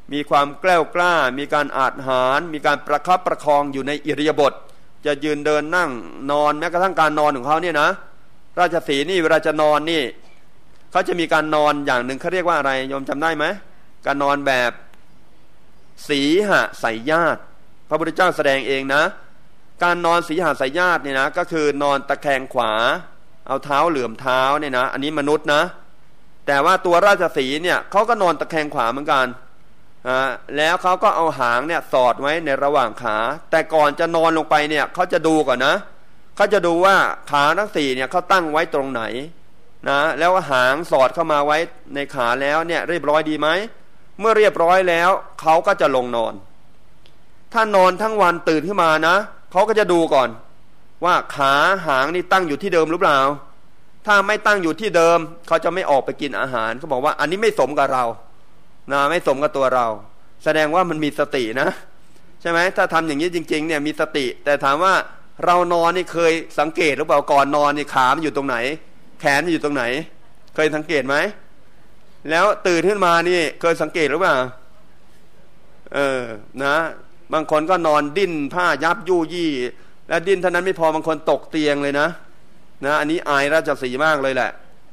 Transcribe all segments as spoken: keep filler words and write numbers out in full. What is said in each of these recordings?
มีความแกล้วกล้ามีการอาจหาญมีการประคับประคองอยู่ในอิริยาบถจะยืนเดินนั่งนอนแม้กระทั่งการนอนของเขาเนี่ยนะราชสีห์นี่เวลาจะนอนนี่เขาจะมีการนอนอย่างหนึ่งเขาเรียกว่าอะไรโยมจำได้ไหมการนอนแบบสีหสายญาติพระพุทธเจ้าแสดงเองนะการนอนสีหสายญาติเนี่ยนะก็คือนอนตะแคงขวาเอาเท้าเหลื่อมเท้าเนี่ยนะอันนี้มนุษย์นะแต่ว่าตัวราชสีห์เนี่ยเขาก็นอนตะแคงขวาเหมือนกันอ่าแล้วเขาก็เอาหางเนี่ยสอดไว้ในระหว่างขาแต่ก่อนจะนอนลงไปเนี่ยเขาจะดูก่อนนะเขาจะดูว่าขาทั้งสี่เนี่ยเขาตั้งไว้ตรงไหนนะแล้วหางสอดเข้ามาไว้ในขาแล้วเนี่ยเรียบร้อยดีไหมเมื่อเรียบร้อยแล้วเขาก็จะลงนอนถ้านอนทั้งวันตื่นขึ้นมานะเขาก็จะดูก่อนว่าขาหางนี่ตั้งอยู่ที่เดิมหรือเปล่าถ้าไม่ตั้งอยู่ที่เดิมเขาจะไม่ออกไปกินอาหารเขาบอกว่าอันนี้ไม่สมกับเรานะไม่สมกับตัวเราแสดงว่ามันมีสตินะใช่ไหมถ้าทำอย่างนี้จริงๆเนี่ยมีสติแต่ถามว่าเรานอนนี่เคยสังเกตหรือเปล่าก่อนนอนนี่ขามันอยู่ตรงไหนแขนมันอยู่ตรงไหนเคยสังเกตไหมแล้วตื่นขึ้นมานี่เคยสังเกตหรือเปล่าเออนะบางคนก็นอนดิ้นผ้ายับยู่ยี่และดิ้นเท่านั้นไม่พอบางคนตกเตียงเลยนะนะอันนี้อายราชสีห์มากเลยแหละ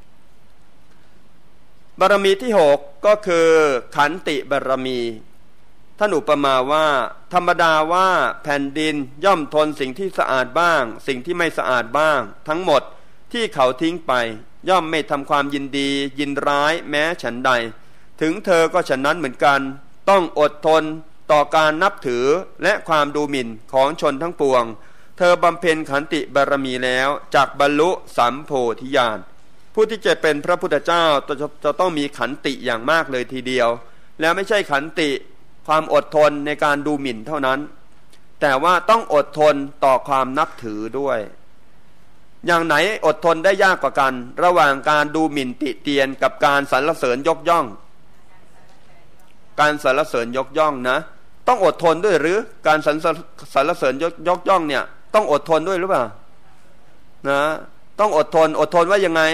บารมีที่หกก็คือขันติบารมีท่านอุปมาว่าธรรมดาว่าแผ่นดินย่อมทนสิ่งที่สะอาดบ้างสิ่งที่ไม่สะอาดบ้างทั้งหมดที่เขาทิ้งไปย่อมไม่ทำความยินดียินร้ายแม้ฉันใดถึงเธอก็ฉันนั้นเหมือนกันต้องอดทนต่อการนับถือและความดูหมิ่นของชนทั้งปวงเธอบำเพ็ญขันติบารมีแล้วจากบรรลุสัมโพธิญาณผู้ที่จะเป็นพระพุทธเจ้าจะจะต้องมีขันติอย่างมากเลยทีเดียวแล้วไม่ใช่ขันติความอดทนในการดูหมิ่นเท่านั้นแต่ว่าต้องอดทนต่อความนับถือด้วยอย่างไหนอดทนได้ยากกว่ากันระหว่างการดูหมิ่นติเตียนกับการสรรเสริญยกย่องการสรรเสริญยกย่องนะต้องอดทนด้วยหรือการสรรสรรเสริญยกยกย่องเนี่ยต้องอดทนด้วยหรือเปล่านะต้องอดทนอดทนว่ายังไง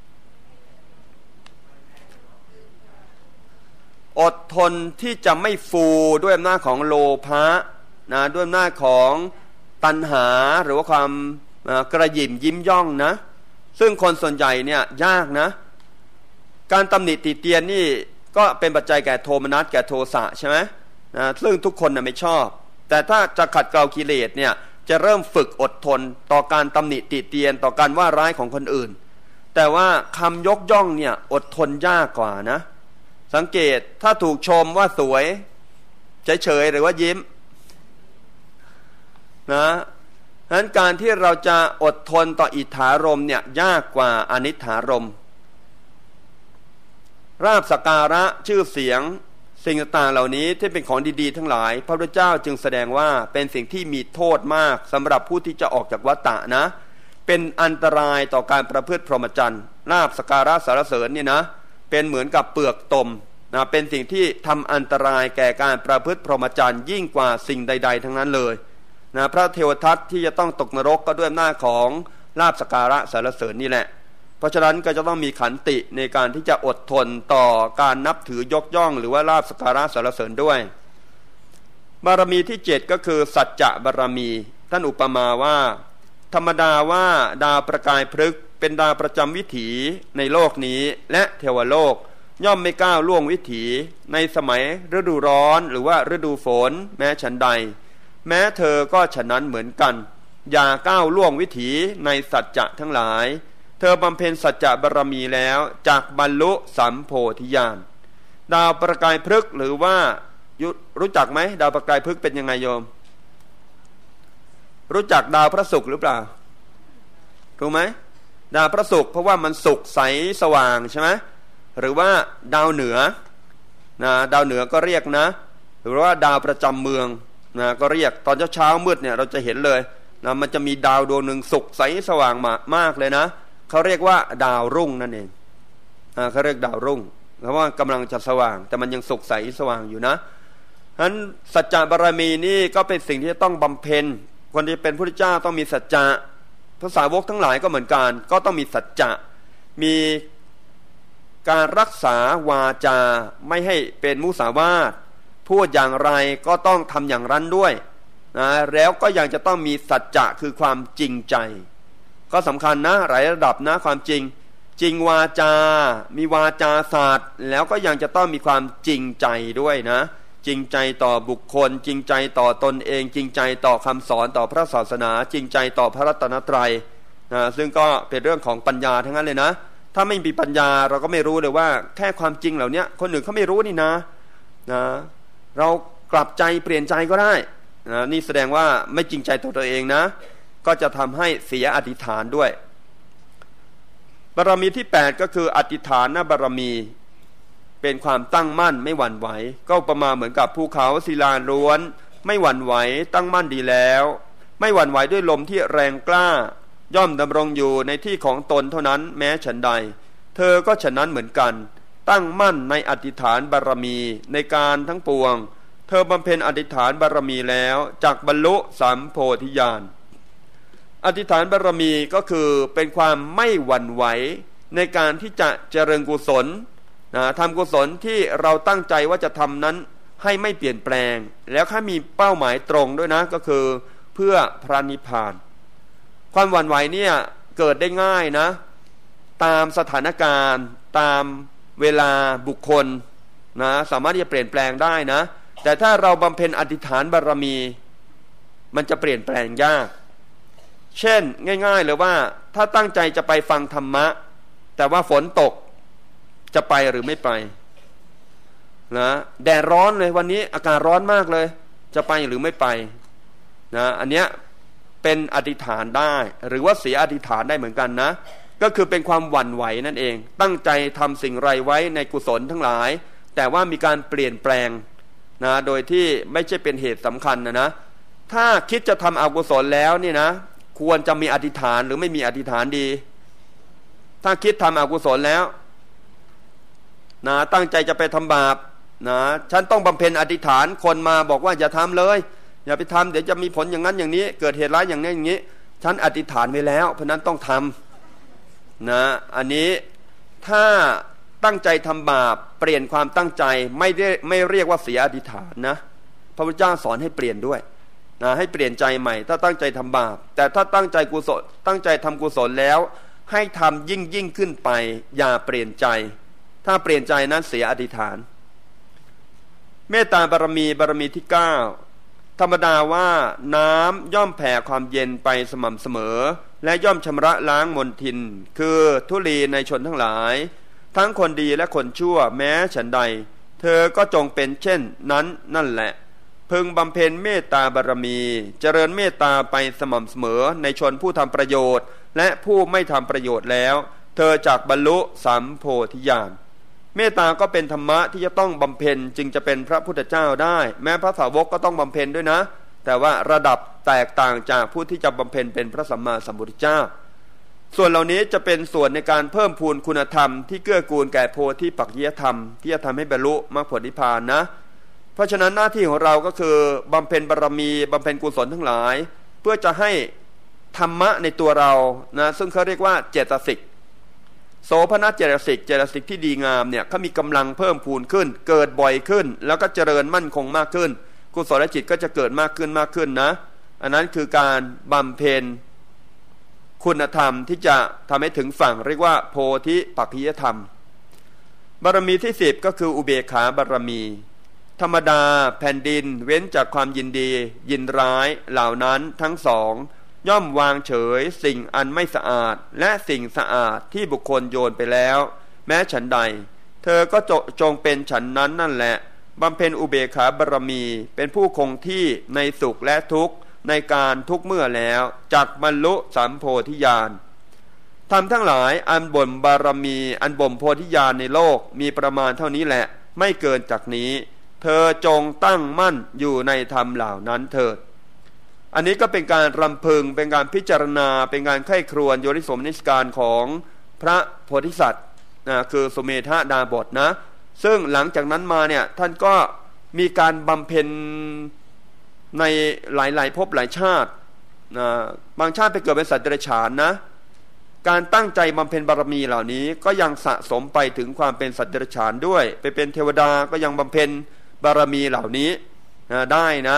อดทนที่จะไม่ฟูด้วยอำนาจของโลภะนะด้วยอำนาจของตัณหาหรือว่าความกระหยิ่มยิ้มย่องนะซึ่งคนส่วนใหญ่เนี่ยยากนะการตำหนิติเตียนนี่ก็เป็นปัจจัยแก่โทมนัสแก่โทสะใช่ไหมนะซึ่งทุกคนนะไม่ชอบแต่ถ้าจะขัดเกลากิเลสเนี่ยจะเริ่มฝึกอดทนต่อการตำหนิติเตียนต่อการว่าร้ายของคนอื่นแต่ว่าคำยกย่องเนี่ยอดทนยากกว่านะสังเกตถ้าถูกชมว่าสวยเฉยๆหรือว่ายิ้มนะฉะนั้นการที่เราจะอดทนต่ออิทธารมเนี่ยยากกว่าอนิทธารมราบสักการะชื่อเสียงสิ่งต่างๆเหล่านี้ที่เป็นของดีๆทั้งหลายพระพุทธเจ้าจึงแสดงว่าเป็นสิ่งที่มีโทษมากสำหรับผู้ที่จะออกจากวัฏฏะนะเป็นอันตรายต่อการประพฤติพรหมจรรย์ลาภสักการะสรรเสริญเนี่ยนะเป็นเหมือนกับเปลือกตมนะเป็นสิ่งที่ทำอันตรายแก่การประพฤติพรหมจรรย์ยิ่งกว่าสิ่งใดๆทั้งนั้นเลยนะพระเทวทัตที่จะต้องตกนรกก็ด้วยอำนาจของลาภสักการะสรรเสริญนี่แหละเพราะฉะนั้นก็จะต้องมีขันติในการที่จะอดทนต่อการนับถือยกย่องหรือว่าลาภสักการะสรรเสริญด้วยบารมีที่เจ็ดก็คือสัจจะบารมีท่านอุปมาว่าธรรมดาว่าดาวประกายพฤกษ์เป็นดาวประจำวิถีในโลกนี้และเทวโลกย่อมไม่ก้าวล่วงวิถีในสมัยฤดูร้อนหรือว่าฤดูฝนแม้ฉันใดแม้เธอก็ฉะนั้นเหมือนกันอย่าก้าวล่วงวิถีในสัจจะทั้งหลายเธอบำเพ็ญสัจจะบารมีแล้วจากบรรลุสัมโพธิญาณดาวประกายพฤกษ์หรือว่ารู้จักไหมดาวประกายพฤกษ์เป็นยังไงโยมรู้จักดาวพระศุกร์หรือเปล่าถูกไหมดาวพระศุกร์เพราะว่ามันสุกใสสว่างใช่ไหมหรือว่าดาวเหนือนะดาวเหนือก็เรียกนะหรือว่าดาวประจำเมืองนะก็เรียกตอนเช้าๆมืดเนี่ยเราจะเห็นเลยนะมันจะมีดาวดวงหนึ่งสุกใสสว่างมากเลยนะเขาเรียกว่าดาวรุ่งนั่นเองอ่าเขาเรียกดาวรุ่งเพราะว่ากำลังจะสว่างแต่มันยังสุกใสสว่างอยู่นะฉะนั้นสัจจะบารมีนี่ก็เป็นสิ่งที่ต้องบำเพ็ญคนที่เป็นพระพุทธเจ้าต้องมีสัจจะพระสาวกทั้งหลายก็เหมือนกันก็ต้องมีสัจจะมีการรักษาวาจาไม่ให้เป็นมุสาวาทพูดอย่างไรก็ต้องทำอย่างนั้นด้วยนะแล้วก็ยังจะต้องมีสัจจะคือความจริงใจก็สำคัญนะหลายระดับนะความจริงจริงวาจามีวาจาศาสตร์แล้วก็ยังจะต้องมีความจริงใจด้วยนะจริงใจต่อบุคคลจริงใจต่อตนเองจริงใจต่อคำสอนต่อพระศาสนาจริงใจต่อพระรัตนตรัยนะซึ่งก็เป็นเรื่องของปัญญาทั้งนั้นเลยนะถ้าไม่มีปัญญาเราก็ไม่รู้เลยว่าแค่ความจริงเหล่านี้คนอื่นเขาไม่รู้นี่นะนะเรากลับใจเปลี่ยนใจก็ได้นะนี่แสดงว่าไม่จริงใจต่อตัวเองนะก็จะทำให้เสียอธิษฐานด้วยบารมีที่แปดก็คืออธิษฐานบารมีเป็นความตั้งมั่นไม่หวั่นไหวก็ประมาณเหมือนกับภูเขาศิลาล้วนไม่หวั่นไหวตั้งมั่นดีแล้วไม่หวั่นไหวด้วยลมที่แรงกล้าย่อมดำรงอยู่ในที่ของตนเท่านั้นแม้ฉันใดเธอก็ฉะนั้นเหมือนกันตั้งมั่นในอธิษฐานบารมีในการทั้งปวงเธอบำเพ็ญอธิษฐานบารมีแล้วจักบรรลุสัมโพธิญาณอธิษฐานบารมีก็คือเป็นความไม่หวั่นไหวในการที่จะเจริญกุศลนะทำกุศลที่เราตั้งใจว่าจะทำนั้นให้ไม่เปลี่ยนแปลงแล้วถ้ามีเป้าหมายตรงด้วยนะก็คือเพื่อพระนิพพานความหวั่นไหวเนี่ยเกิดได้ง่ายนะตามสถานการณ์ตามเวลาบุคคลนะสามารถที่จะเปลี่ยนแปลงได้นะแต่ถ้าเราบำเพ็ญอธิษฐานบารมีมันจะเปลี่ยนแปลงยากเช่นง่ายๆเลยว่าถ้าตั้งใจจะไปฟังธรรมะแต่ว่าฝนตกจะไปหรือไม่ไปนะแดดร้อนเลยวันนี้อากาศร้อนมากเลยจะไปหรือไม่ไปนะอันเนี้ยเป็นอธิษฐานได้หรือว่าเสียอธิษฐานได้เหมือนกันนะก็คือเป็นความหวั่นไหวนั่นเองตั้งใจทำสิ่งไรไว้ในกุศลทั้งหลายแต่ว่ามีการเปลี่ยนแปลงนะโดยที่ไม่ใช่เป็นเหตุสำคัญนะนะถ้าคิดจะทำอกุศลแล้วนี่นะควรจะมีอธิษฐานหรือไม่มีอธิษฐานดีถ้าคิดทำอกุศลแล้วนะตั้งใจจะไปทำบาปนะฉันต้องบำเพ็ญอธิษฐานคนมาบอกว่าอย่าทำเลยอย่าไปทำเดี๋ยวจะมีผลอย่างนั้นอย่างนี้เกิดเหตุร้ายอย่างนี้อย่างนี้ฉันอธิษฐานไว้แล้วเพราะนั้นต้องทำนะอันนี้ถ้าตั้งใจทำบาปเปลี่ยนความตั้งใจไม่ได้ไม่เรียกว่าเสียอธิษฐานนะพระพุทธเจ้าสอนให้เปลี่ยนด้วยนะให้เปลี่ยนใจใหม่ถ้าตั้งใจทำบาปแต่ถ้าตั้งใจกุศลตั้งใจทำกุศลแล้วให้ทำยิ่งยิ่งขึ้นไปอย่าเปลี่ยนใจถ้าเปลี่ยนใจนั้นเสียอธิษฐานเมตตาบารมีบารมีที่เก้าธรรมดาว่าน้ำย่อมแผ่ความเย็นไปสม่ำเสมอและย่อมชำระล้างมลทินคือทุลีในชนทั้งหลายทั้งคนดีและคนชั่วแม้ฉันใดเธอก็จงเป็นเช่นนั้นนั่นแหละพึงบำเพ็ญเมตตาบารมีเจริญเมตตาไปสม่ำเสมอในชนผู้ทำประโยชน์และผู้ไม่ทำประโยชน์แล้วเธอจักบรรลุสัมโพธิญาณเมตตาก็เป็นธรรมะที่จะต้องบำเพ็ญจึงจะเป็นพระพุทธเจ้าได้แม้พระสาวกก็ต้องบำเพ็ญด้วยนะแต่ว่าระดับแตกต่างจากผู้ที่จะบำเพ็ญเป็นพระสัมมาสัมพุทธเจ้าส่วนเหล่านี้จะเป็นส่วนในการเพิ่มพูนคุณธรรมที่เกื้อกูลแก่โพธิปักขิยธรรมที่จะทำให้บรรลุมรรคผลนิพพานนะเพราะฉะนั้นหน้าที่ของเราก็คือบำเพ็ญบารมีบำเพ็ญกุศลทั้งหลายเพื่อจะให้ธรรมะในตัวเรานะซึ่งเขาเรียกว่าเจตสิกโสภณเจตสิกเจตสิกที่ดีงามเนี่ยเขามีกำลังเพิ่มพูนขึ้นเกิดบ่อยขึ้นแล้วก็เจริญมั่นคงมากขึ้นกุศลจิตก็จะเกิดมากขึ้นมากขึ้นนะอันนั้นคือการบำเพ็ญคุณธรรมที่จะทำให้ถึงฝั่งเรียกว่าโพธิปักขิยธรรมบารมีที่สิบก็คืออุเบกขาบารมีธรรมดาแผ่นดินเว้นจากความยินดียินร้ายเหล่านั้นทั้งสองย่อมวางเฉยสิ่งอันไม่สะอาดและสิ่งสะอาดที่บุคคลโยนไปแล้วแม้ฉันใดเธอก็จงเป็นฉันนั้นนั่นแหละบำเพ็ญอุเบกขาบารมีเป็นผู้คงที่ในสุขและทุกข์ในการทุกเมื่อแล้วจักบรรลุสัมโพธิญาณทำทั้งหลายอันบ่มบารมีอันบ่มโพธิญาณในโลกมีประมาณเท่านี้แหละไม่เกินจากนี้เธอจงตั้งมั่นอยู่ในธรรมเหล่านั้นเถิดอันนี้ก็เป็นการรำพึงเป็นการพิจารณาเป็นการไข้ครวญโยนิโสมนสิการของพระโพธิสัตว์นะคือสุเมธาดาบทนะซึ่งหลังจากนั้นมาเนี่ยท่านก็มีการบำเพ็ญในหลายๆภพหลายชาตินะบางชาติไปเกิดเป็นสัตว์เดรัจฉานนะการตั้งใจบำเพ็ญบารมีเหล่านี้ก็ยังสะสมไปถึงความเป็นสัตว์เดรัจฉานด้วยไปเป็นเทวดาก็ยังบำเพ็ญบารมีเหล่านี้นะได้นะ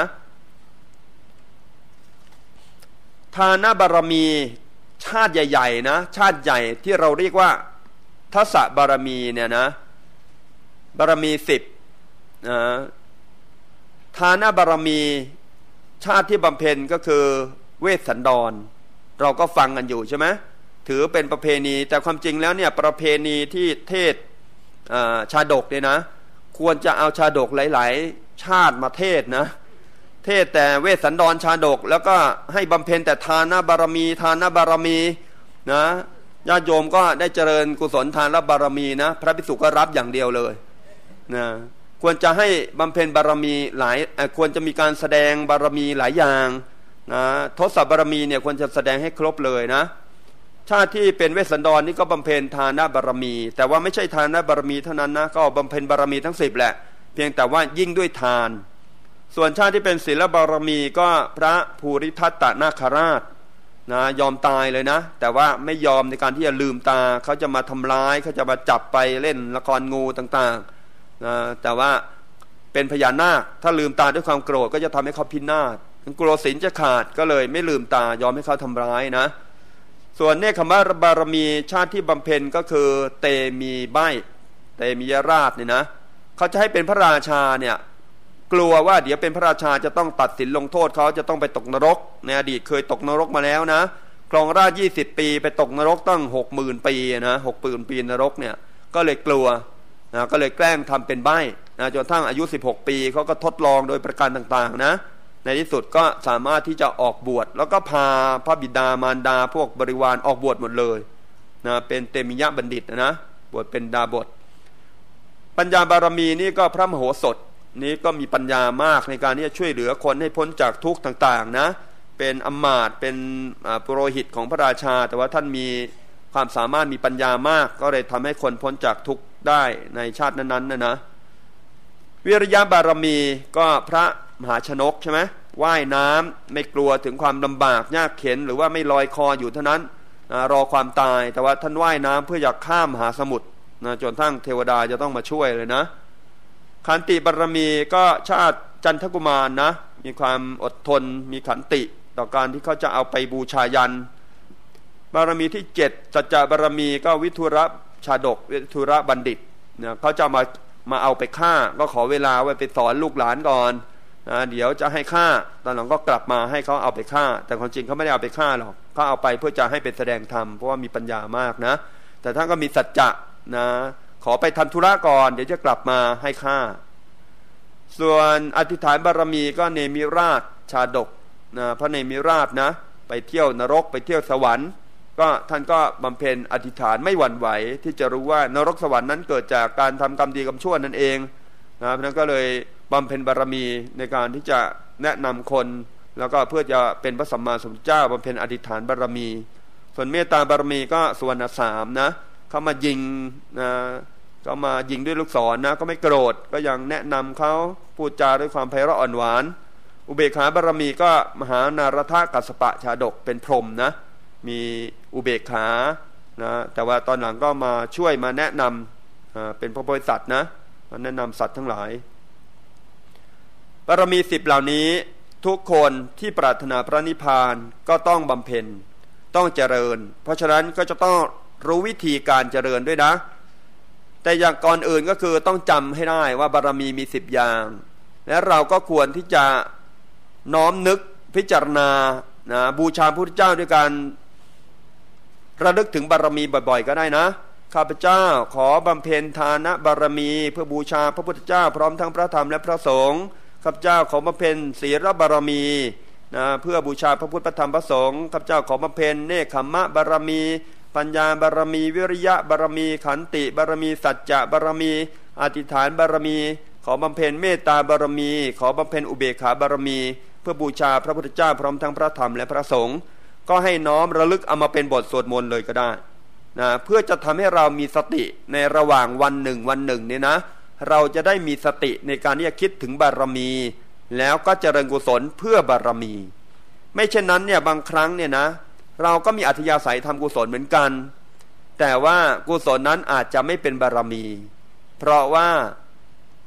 ทานบารมีชาติใหญ่ๆนะชาติใหญ่ที่เราเรียกว่าทัสสะบารมีเนี่ยนะบารมีสิบนะทานบารมีชาติที่บำเพ็ญก็คือเวสสันดรเราก็ฟังกันอยู่ใช่ไหมถือเป็นประเพณีแต่ความจริงแล้วเนี่ยประเพณีที่เทศชาดกเนี่ยนะควรจะเอาชาดกหลายๆชาติมาเทศนะเทศแต่เวสสันดรชาดกแล้วก็ให้บำเพ็ญแต่ทานบารมีทานบารมีนะญาติโยมก็ได้เจริญกุศลทานบารมีนะพระภิกษุก็รับอย่างเดียวเลยนะควรจะให้บำเพ็ญบารมีหลายควรจะมีการแสดงบารมีหลายอย่างนะทศบารมีเนี่ยควรจะแสดงให้ครบเลยนะชาติที่เป็นเวสสันดรนี่ก็บำเพ็ญทานบารมีแต่ว่าไม่ใช่ทานบารมีเท่านั้นนะก็บำเพ็ญบารมีทั้งสิบแหละเพียงแต่ว่ายิ่งด้วยทานส่วนชาติที่เป็นศีลบารมีก็พระภูริทัตตนาคราชนะยอมตายเลยนะแต่ว่าไม่ยอมในการที่จะลืมตาเขาจะมาทำร้ายเขาจะมาจับไปเล่นละครงูต่างๆนะแต่ว่าเป็นพญานาคถ้าลืมตาด้วยความโกรธก็จะทำให้เขาพินาศกลัวศีลจะขาดก็เลยไม่ลืมตายอมให้เขาทำร้ายนะส่วนเนคขมบารมีชาติที่บำเพ็ญก็คือเตมีใบเตมียราชเนี่ยนะเขาจะให้เป็นพระราชาเนี่ยกลัวว่าเดี๋ยวเป็นพระราชาจะต้องตัดสินลงโทษเขาจะต้องไปตกนรกในอดีตเคยตกนรกมาแล้วนะครองราชยี่สิบปีไปตกนรกตั้งหกหมื่นปีนะหกหมื่นปีนรกเนี่ยก็เลยกลัวนะก็เลยแกล้งทำเป็นใบ้นะจนทั้งอายุสิบหกปีเขาก็ทดลองโดยประการต่างๆนะในที่สุดก็สามารถที่จะออกบวชแล้วก็พาพระบิดามารดาพวกบริวารออกบวชหมดเลยนะเป็นเตมิยะบัณฑิตนะบวชเป็นดาบทปัญญาบารมีนี่ก็พระมโหสถนี้ก็มีปัญญามากในการที่จะช่วยเหลือคนให้พ้นจากทุกข์ต่างๆนะเป็นอมาตย์เป็นปุโรหิตของพระราชาแต่ว่าท่านมีความสามารถมีปัญญามากก็เลยทำให้คนพ้นจากทุกข์ได้ในชาตินั้นๆนะนะวิริยะบารมีก็พระมหาชนกใช่ไหมว่ายน้ำไม่กลัวถึงความลำบากยากเข็ญหรือว่าไม่ลอยคออยู่เท่านั้นนะรอความตายแต่ว่าท่านว่ายน้ำเพื่ออยากข้ามมหาสมุทรนะจนทั้งเทวดาจะต้องมาช่วยเลยนะขันติบารมีก็ชาติจันทกุมารนะมีความอดทนมีขันติต่อการที่เขาจะเอาไปบูชายันบารมีที่เจ็ดสัจจะบารมีก็วิทุระชาดกวิทุระบัณฑิตเนี่ยเขาจะมามาเอาไปฆ่าก็ขอเวลาไว้ไปสอนลูกหลานก่อนนะเดี๋ยวจะให้ฆ่าตอนหลังก็กลับมาให้เขาเอาไปฆ่าแต่ความจริงเขาไม่ได้เอาไปฆ่าหรอกเขาเอาไปเพื่อจะให้เป็นแสดงธรรมเพราะว่ามีปัญญามากนะแต่ท่านก็มีสัจจะนะขอไปทำธุระก่อนเดี๋ยวจะกลับมาให้ฆ่าส่วนอธิษฐานบารมีก็เนมิราชชาดกนะพระเนมิราชนะไปเที่ยวนรกไปเที่ยวสวรรค์ก็ท่านก็บำเพ็ญอธิษฐานไม่หวั่นไหวที่จะรู้ว่านรกสวรรค์นั้นเกิดจากการทำกรรมดีกรรมชั่วนั่นเองนะเพราะนั้นก็เลยบำเพ็ญบารมีในการที่จะแนะนำคนแล้วก็เพื่อจะเป็นพระสัมมาสัมพุทธเจ้าบำเพ็ญอธิษฐานบารมีส่วนเมตตาบารมีก็สุวรรณสามนะเขามายิงนะก็มายิงด้วยลูกศร นะก็ไม่โกรธก็ยังแนะนำเขาพูดจาด้วยความไพเราะอ่อนหวานอุเบกขาบารมีก็มหานารถกัสสปะชาดกเป็นพรหมนะมีอุเบกขานะแต่ว่าตอนหลังก็มาช่วยมาแนะนำเป็นพระโพธิสัตว์นะมาแนะนำสัตว์ทั้งหลายบารมีสิบเหล่านี้ทุกคนที่ปรารถนาพระนิพพานก็ต้องบำเพ็ญต้องเจริญเพราะฉะนั้นก็จะต้องรู้วิธีการเจริญด้วยนะแต่อย่างก่อนอื่นก็คือต้องจำให้ได้ว่าบารมีมีสิบอย่างและเราก็ควรที่จะน้อมนึกพิจารณานะบูชาพระพุทธเจ้าด้วยการระลึกถึงบารมีบ่อยๆก็ได้นะข้าพเจ้าขอบำเพ็ญทานบารมีเพื่อบูชาพระพุทธเจ้าพร้อมทั้งพระธรรมและพระสงฆ์ข้าพเจ้าขอบำเพ็ญศีลบารมีนะเพื่อบูชาพระพุทธพระธรรมพระสงฆ์ข้าพเจ้าขอบำเพ็ญเนคขมะบารมีปัญญาบารมีวิริยะบารมีขันติบารมีสัจจะบารมีอธิษฐานบารมีขอบำเพ็ญเมตตาบารมีขอบำเพ็ญอุเบกขาบารมีเพื่อบูชาพระพุทธเจ้าพร้อมทั้งพระธรรมและพระสงฆ์ก็ให้น้อมระลึกเอามาเป็นบทสวดมนต์เลยก็ได้นะเพื่อจะทำให้เรามีสติในระหว่างวันหนึ่งวันหนึ่งเนี่ยนะเราจะได้มีสติในการที่จะคิดถึงบารมีแล้วก็เจริญกุศลเพื่อบารมีไม่เช่นนั้นเนี่ยบางครั้งเนี่ยนะเราก็มีอัธยาศัยทำกุศลเหมือนกันแต่ว่ากุศลนั้นอาจจะไม่เป็นบารมีเพราะว่า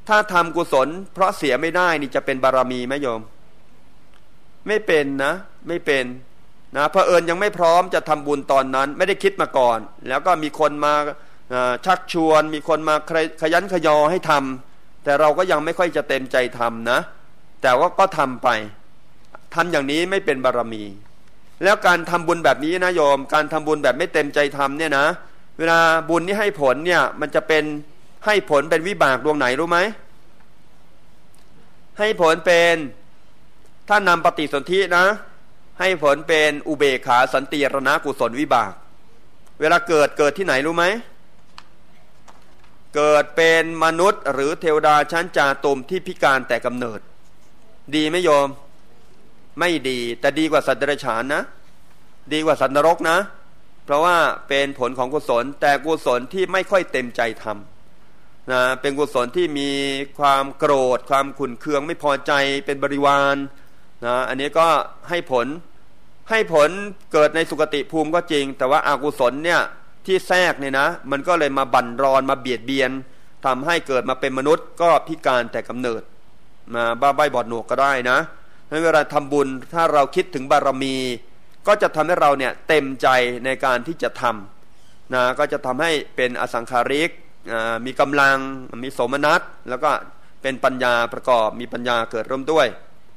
ถ้าทำกุศลเพราะเสียไม่ได้นี่จะเป็นบารมีไหมโยมไม่เป็นนะไม่เป็นนะเผอิญยังไม่พร้อมจะทำบุญตอนนั้นไม่ได้คิดมาก่อนแล้วก็มีคนมาชักชวนมีคนมาขยันขยอให้ทำแต่เราก็ยังไม่ค่อยจะเต็มใจทำนะแต่ว่าก็ทำไปทำอย่างนี้ไม่เป็นบารมีแล้วการทำบุญแบบนี้นะโยมการทำบุญแบบไม่เต็มใจทำเนี่ยนะเวลาบุญนี้ให้ผลเนี่ยมันจะเป็นให้ผลเป็นวิบากดวงไหนรู้ไหมให้ผลเป็นถ้านำปฏิสนธินะให้ผลเป็นอุเบกขาสันติรณกุศลวิบากเวลาเกิดเกิดที่ไหนรู้ไหมเกิดเป็นมนุษย์หรือเทวดาชั้นจาตุมที่พิการแต่กำเนิดดีไหมโยมไม่ดีแต่ดีกว่าสัตว์เดรัจฉานนะดีกว่าสัตว์นรกนะเพราะว่าเป็นผลของกุศลแต่กุศลที่ไม่ค่อยเต็มใจทำนะเป็นกุศลที่มีความโกรธความขุ่นเคืองไม่พอใจเป็นบริวารนะอันนี้ก็ให้ผลให้ผลเกิดในสุคติภูมิก็จริงแต่ว่าอากุศลเนี่ยที่แทรกเนี่ยนะมันก็เลยมาบั่นรอนมาเบียดเบียนทำให้เกิดมาเป็นมนุษย์ก็พิการแต่กำเนิดมาบ้าใบบอดหนวกก็ได้นะเวลาทำบุญถ้าเราคิดถึงบารมีก็จะทำให้เราเนี่ยเต็มใจในการที่จะทำนะก็จะทำให้เป็นอสังขาริกมีกำลังมีโสมนัสแล้วก็เป็นปัญญาประกอบมีปัญญาเกิดร่วมด้วย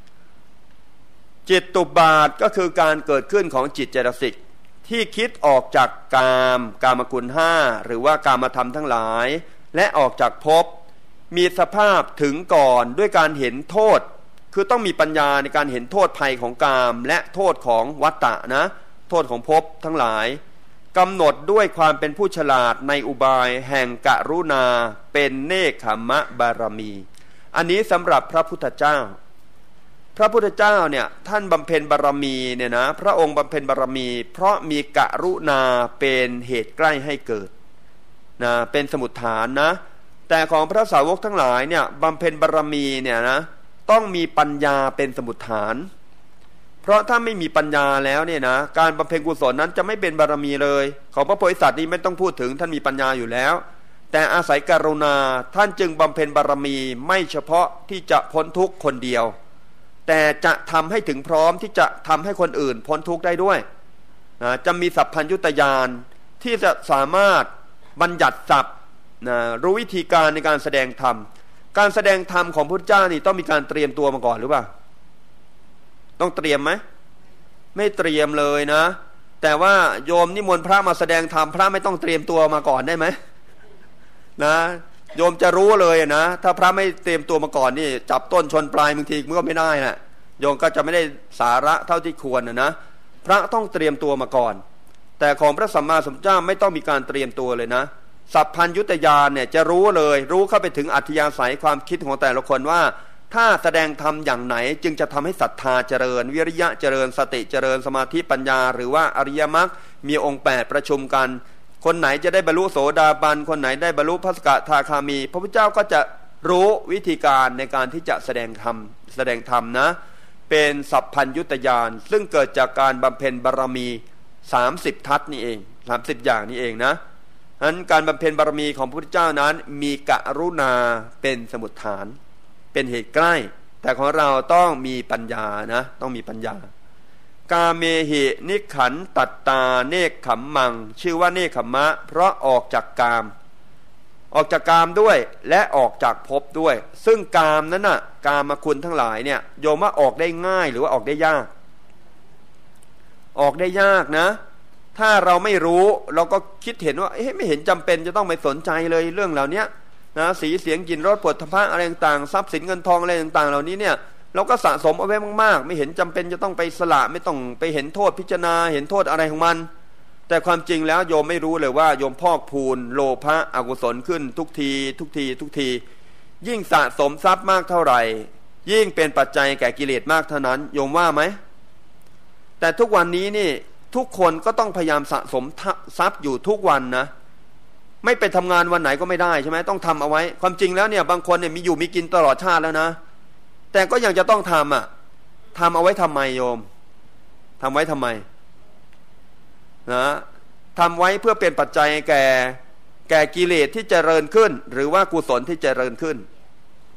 จิตตุบาทก็คือการเกิดขึ้นของจิตเจตสิกที่คิดออกจากกามกามคุณห้าหรือว่ากามธรรมทั้งหลายและออกจากภพมีสภาพถึงก่อนด้วยการเห็นโทษคือต้องมีปัญญาในการเห็นโทษภัยของกามและโทษของวัฏฏะนะโทษของภพทั้งหลายกำหนดด้วยความเป็นผู้ฉลาดในอุบายแห่งกรุณาเป็นเนกขมะบารมีอันนี้สำหรับพระพุทธเจ้าพระพุทธเจ้าเนี่ยท่านบำเพ็ญบารมีเนี่ยนะพระองค์บำเพ็ญบารมีเพราะมีกรุณาเป็นเหตุใกล้ให้เกิดนะเป็นสมุฏฐานนะแต่ของพระสาวกทั้งหลายเนี่ยบำเพ็ญบารมีเนี่ยนะต้องมีปัญญาเป็นสมุฏฐานเพราะถ้าไม่มีปัญญาแล้วเนี่ยนะการบำเพ็ญกุศลนั้นจะไม่เป็นบารมีเลยของพระโพธิสัตว์นี้ไม่ต้องพูดถึงท่านมีปัญญาอยู่แล้วแต่อาศัยกรุณาท่านจึงบำเพ็ญบารมีไม่เฉพาะที่จะพ้นทุกข์คนเดียวแต่จะทำให้ถึงพร้อมที่จะทำให้คนอื่นพ้นทุกข์ได้ด้วยนะจะมีสัพพัญญุตญาณที่จะสามารถบัญญัติศัพท์นะรู้วิธีการในการแสดงธรรมการแสดงธรรมของพระพุทธเจ้านี่ต้องมีการเตรียมตัวมาก่อนหรือเปล่าต้องเตรียมไหมไม่เตรียมเลยนะแต่ว่าโยมนิมนต์พระมาแสดงธรรมพระไม่ต้องเตรียมตัวมาก่อนได้ไหมนะโยมจะรู้เลยนะถ้าพระไม่เตรียมตัวมาก่อนนี่จับต้นชนปลายบางทีมันก็ไม่ได้นะโยมก็จะไม่ได้สาระเท่าที่ควรนะนะพระต้องเตรียมตัวมาก่อนแต่ของพระสัมมาสัมพุทธเจ้าไม่ต้องมีการเตรียมตัวเลยนะสัพพัญญุตญาณเนี่ยจะรู้เลยรู้เข้าไปถึงอัธยาศัยความคิดของแต่ละคนว่าถ้าแสดงธรรมอย่างไหนจึงจะทำให้ศรัทธาเจริญวิริยะเจริญสติเจริญสมาธิปัญญาหรือว่าอริยมรรคมีองค์แปดประชุมกันคนไหนจะได้บรรลุโสดาบันคนไหนได้บรรลุพระสกทาคามีพระพุทธเจ้าก็จะรู้วิธีการในการที่จะแสดงธรรมแสดงธรรมนะเป็นสัพพัญญุตญาณซึ่งเกิดจากการบำเพ็ญบารมีสามสิบทัศนี่เองสามสิบอย่างนี่เองนะฉะนั้นการบำเพ็ญบารมีของพระพุทธเจ้านั้นมีกรุณาเป็นสมุฏฐานเป็นเหตุใกล้แต่ของเราต้องมีปัญญานะต้องมีปัญญากาเมหินิขันตัตตาเนกขัมมังชื่อว่าเนกขัมมะเพราะออกจากกามออกจากกามด้วยและออกจากภพด้วยซึ่งกามนั้นน่ะกามคุณทั้งหลายเนี่ยโยมว่าออกได้ง่ายหรือว่าออกได้ยากออกได้ยากนะถ้าเราไม่รู้เราก็คิดเห็นว่าเอ๊ะไม่เห็นจำเป็นจะต้องไปสนใจเลยเรื่องเหล่านี้นะสีเสียงกลิ่นรสผลทพะอะไรต่างๆทรัพย์สินเงินทองอะไรต่างๆเหล่านี้เนี่ยเราก็สะสมเอาไว้มากๆไม่เห็นจำเป็นจะต้องไปสละไม่ต้องไปเห็นโทษพิจารณาเห็นโทษอะไรของมันแต่ความจริงแล้วโยมไม่รู้เลยว่าโยมพอกพูนโลภะอกุศลขึ้นทุกทีทุกทีทุกทียิ่งสะสมทรัพย์มากเท่าไหร่ยิ่งเป็นปัจจัยแก่กิเลสมากเท่านั้นโยมว่าไหมแต่ทุกวันนี้นี่ทุกคนก็ต้องพยายามสะสมทรัพย์อยู่ทุกวันนะไม่ไปทำงานวันไหนก็ไม่ได้ใช่ไหมต้องทำเอาไว้ความจริงแล้วเนี่ยบางคนเนี่ยมีอยู่มีกินตลอดชาติแล้วนะแต่ก็ยังจะต้องทำอ่ะทำเอาไว้ทำไมโยมทำไว้ทำไมนะทำไว้เพื่อเป็นปัจจัยแก่แก่กิเลสที่เจริญขึ้นหรือว่ากุศลที่เจริญขึ้น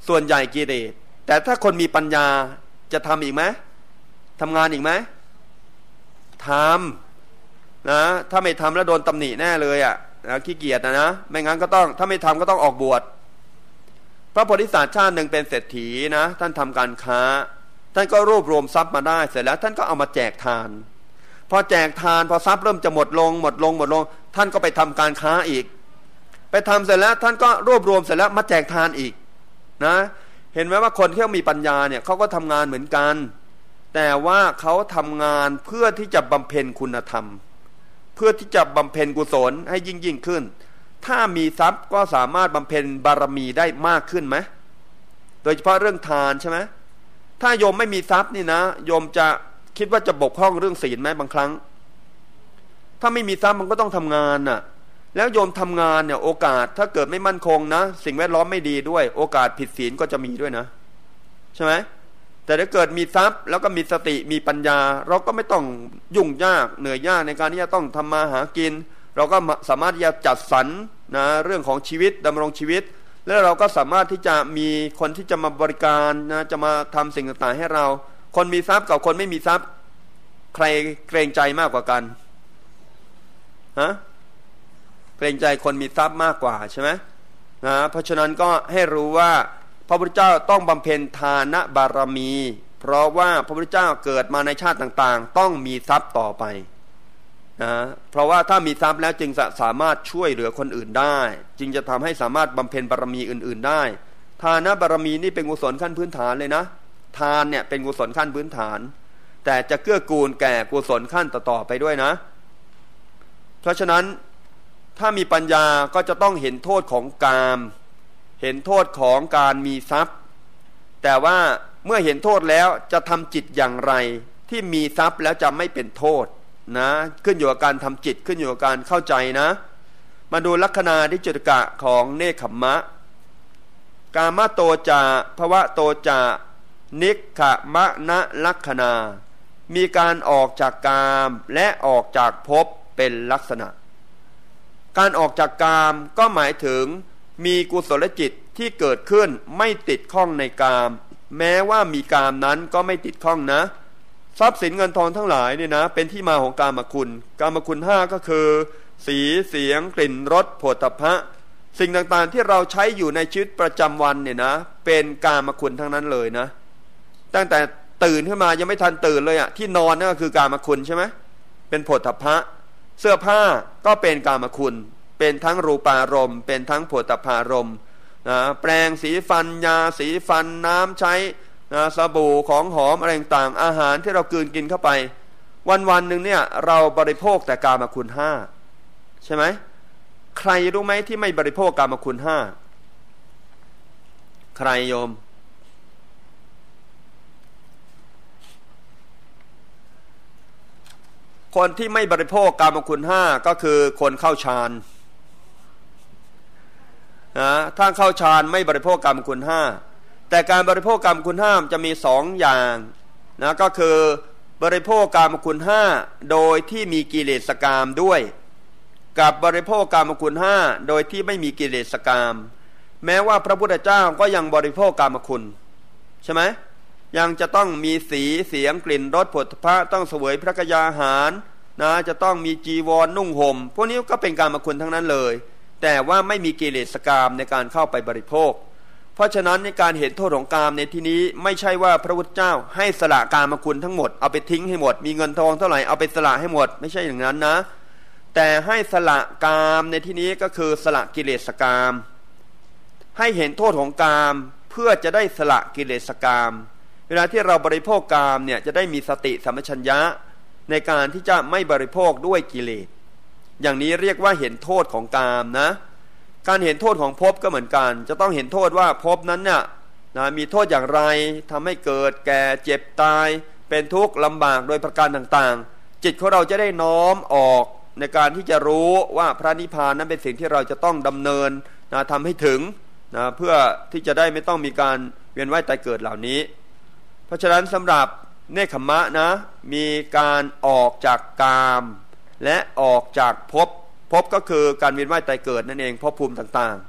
ส่วนใหญ่กิเลสแต่ถ้าคนมีปัญญาจะทำอีกไหมทำงานอีกไหมทำนะถ้าไม่ทำแล้วโดนตำหนิแน่เลยอ่ะนะขี้เกียจนะนะไม่งั้นก็ต้องถ้าไม่ทำก็ต้องออกบวชพระโพธิสัตว์ชาติหนึ่งเป็นเศรษฐีนะท่านทำการค้าท่านก็รวบรวมทรัพย์มาได้เสร็จแล้วท่านก็เอามาแจกทานพอแจกทานพอทรัพย์เริ่มจะหมดลงหมดลงหมดลงท่านก็ไปทำการค้าอีกไปทำเสร็จแล้วท่านก็รวบรวมเสร็จแล้วมาแจกทานอีกนะเห็นไหมว่าคนที่มีปัญญาเนี่ยเขาก็ทำงานเหมือนกันแต่ว่าเขาทำงานเพื่อที่จะบำเพ็ญคุณธรรมเพื่อที่จะบำเพ็ญกุศลให้ยิ่งยิ่งขึ้นถ้ามีทรัพย์ก็สามารถบำเพ็ญบารมีได้มากขึ้นไหมโดยเฉพาะเรื่องทานใช่ไหมถ้าโยมไม่มีทรัพย์นี่นะโยมจะคิดว่าจะบกพร่องเรื่องศีลไหมบางครั้งถ้าไม่มีทรัพย์มันก็ต้องทำงานน่ะแล้วโยมทำงานเนี่ยโอกาสถ้าเกิดไม่มั่นคงนะสิ่งแวดล้อมไม่ดีด้วยโอกาสผิดศีลก็จะมีด้วยนะใช่ไหมแต่ถ้าเกิดมีทรัพย์แล้วก็มีสติมีปัญญาเราก็ไม่ต้องยุ่งยากเหนื่อยยากในการที่จะต้องทำมาหากินเราก็สามารถที่จะจัดสรรนะเรื่องของชีวิตดำรงชีวิตแล้วเราก็สามารถที่จะมีคนที่จะมาบริการนะจะมาทำสิ่งต่างๆให้เราคนมีทรัพย์กับคนไม่มีทรัพย์ใครเกรงใจมากกว่ากันฮะเกรงใจคนมีทรัพย์มากกว่าใช่ไหมนะเพราะฉะนั้นก็ให้รู้ว่าพระพุทธเจ้าต้องบำเพ็ญทานบารมีเพราะว่าพระพุทธเจ้าเกิดมาในชาติต่างๆต้องมีทรัพย์ต่อไปนะเพราะว่าถ้ามีทรัพย์แล้วจึงจะสามารถช่วยเหลือคนอื่นได้จึงจะทำให้สามารถบำเพ็ญบารมีอื่นๆได้ทานบารมีนี่เป็นกุศลขั้นพื้นฐานเลยนะทานเนี่ยเป็นกุศลขั้นพื้นฐานแต่จะเกื้อกูลแก่กุศลขั้นต่อๆไปด้วยนะเพราะฉะนั้นถ้ามีปัญญาก็จะต้องเห็นโทษของกามเห็นโทษของการมีทรัพย์แต่ว่าเมื่อเห็นโทษแล้วจะทำจิตอย่างไรที่มีทรัพย์แล้วจะไม่เป็นโทษนะขึ้นอยู่กับการทำจิตขึ้นอยู่กับการเข้าใจนะมาดูลัคนาธิจุตกะของเนคขมมะกามโตจาภวะโตจานิกขมะนะลัคนามีการออกจากกามและออกจากภพเป็นลักษณะการออกจากกามก็หมายถึงมีกุศลจิตที่เกิดขึ้นไม่ติดข้องในกามแม้ว่ามีกามนั้นก็ไม่ติดข้องนะทรัพย์สินเงินทองทั้งหลายเนี่ยนะเป็นที่มาของกามคุณกามคุณห้าก็คือสีเสียงกลิ่นรสโผฏฐัพพะสิ่งต่างๆที่เราใช้อยู่ในชีวิตประจำวันเนี่ยนะเป็นกามคุณทั้งนั้นเลยนะตั้งแต่ตื่นขึ้นมายังไม่ทันตื่นเลยอะที่นอนนั่นก็คือกามคุณใช่ไหมเป็นโผฏฐัพพะเสื้อผ้าก็เป็นกามคุณเป็นทั้งรูปารมณ์เป็นทั้งโผฏฐัพพารมณ์นะแปรงสีฟันยาสีฟันน้ำใช้นะสบู่ของหอมอะไรต่างๆอาหารที่เรากลืนกินเข้าไปวันๆหนึ่งเนี่ยเราบริโภคแต่กามคุณห้าใช่ไหมใครรู้ไหมที่ไม่บริโภคกามคุณห้าใครโยมคนที่ไม่บริโภคกามคุณห้าก็คือคนเข้าฌานนะถ้าเข้าฌานไม่บริโภคกามคุณห้าแต่การบริโภคกามคุณห้าจะมีสองอย่างนะก็คือบริโภคกามคุณห้าโดยที่มีกิเลสกามด้วยกับบริโภคกามคุณห้าโดยที่ไม่มีกิเลสกามแม้ว่าพระพุทธเจ้าก็ยังบริโภคกามคุณใช่ไหมยังจะต้องมีสีเสียงกลิ่นรสโผฏฐัพพะต้องเสวยพระกยาหารนะจะต้องมีจีวรนุ่งห่มพวกนี้ก็เป็นกามคุณทั้งนั้นเลยแต่ว่าไม่มีกิเลสกามในการเข้าไปบริโภคเพราะฉะนั้นในการเห็นโทษของกามในที่นี้ไม่ใช่ว่าพระพุทธเจ้าให้สละกามคุณทั้งหมดเอาไปทิ้งให้หมดมีเงินทองเท่าไหร่เอาไปสละให้หมดไม่ใช่อย่างนั้นนะแต่ให้สละกามในที่นี้ก็คือสละกิเลสกามให้เห็นโทษของกามเพื่อจะได้สละกิเลสกามเวลาที่เราบริโภคกามเนี่ยจะได้มีสติสัมปชัญญะในการที่จะไม่บริโภคด้วยกิเลสอย่างนี้เรียกว่าเห็นโทษของกามนะการเห็นโทษของภพก็เหมือนกันจะต้องเห็นโทษว่าภพนั้นเนี่ยนะมีโทษอย่างไรทำให้เกิดแก่เจ็บตายเป็นทุกข์ลำบากโดยประการต่างๆจิตของเราจะได้น้อมออกในการที่จะรู้ว่าพระนิพพานนั้นเป็นสิ่งที่เราจะต้องดำเนินนะทำให้ถึงนะเพื่อที่จะได้ไม่ต้องมีการเวียนว่ายตายเกิดเหล่านี้เพราะฉะนั้นสำหรับเนคขมมะนะมีการออกจากกามและออกจากภพภพก็คือการเวียนว่ายตายเกิดนั่นเองภพภูมิต่างๆ